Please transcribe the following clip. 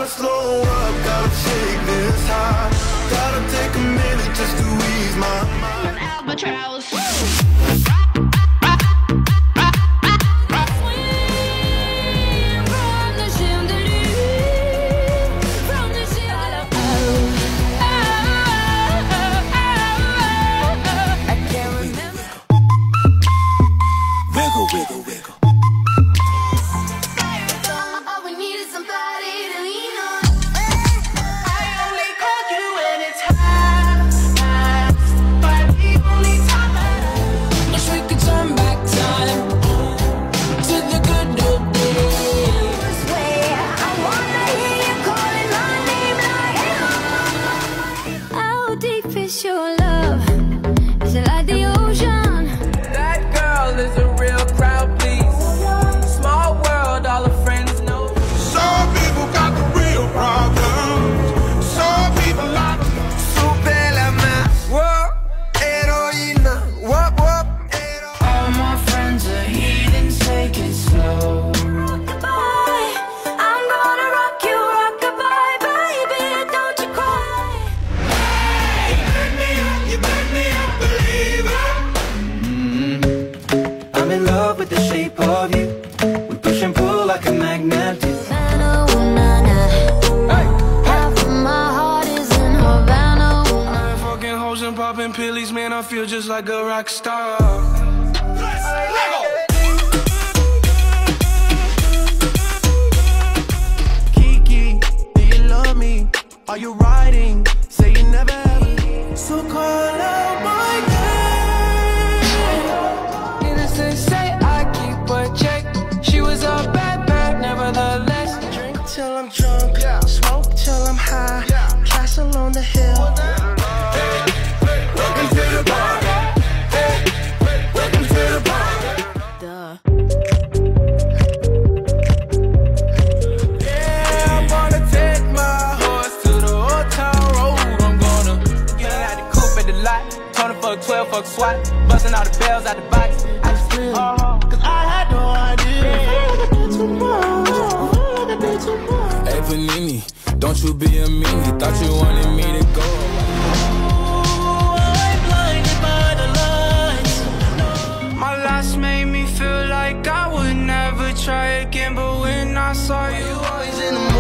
Gotta slow up, gotta take this high. Gotta take a minute just to ease my mind. An albatross. Wiggle, wiggle, wiggle. All we need is somebody to lean on. I only call you when it's high, but the only time Wish we could turn back time to the good old days. This way, I wanna hear you calling my name like, how deep is your love? Is it like the ocean? That girl is a real crowd, please. Small world, all her friends know. Some people got the real problems. Some people like super la más. Whoa, heroína. Whoop, whoop, heroína. All my friends are heathens, take it slow. Rockabye, I'm gonna rock you, rockabye, baby, don't you cry. You make me a believer. I'm in love with the shape of you. We push and pull like a magnet do. Havana, ooh, nah, nah. Half of my heart is in Havana, ooh, nah. I'm fucking hoes and popping pillies, man. I feel just like a rock star. Kiki, do you love me? Are you riding? Say you never ever. So call out my name. Innocent say I keep a check. She was a bad, nevertheless. Drink till I'm drunk, smoke till I'm high. Castle on the hill. Welcome to the party. Welcome to the party. Duh. Yeah, I'm gonna take my horse to the old town road. I'm gonna Get out the coupe at the lot. Tony fuck 12, fuck SWAT. Busting all the bells out the box. I just feel cause I had no idea. Hey Panini, don't you be a meanie. Thought you wanted me to go. I'm blinded by the lights. My last made me feel like I would never try again. But when I saw you, You always in the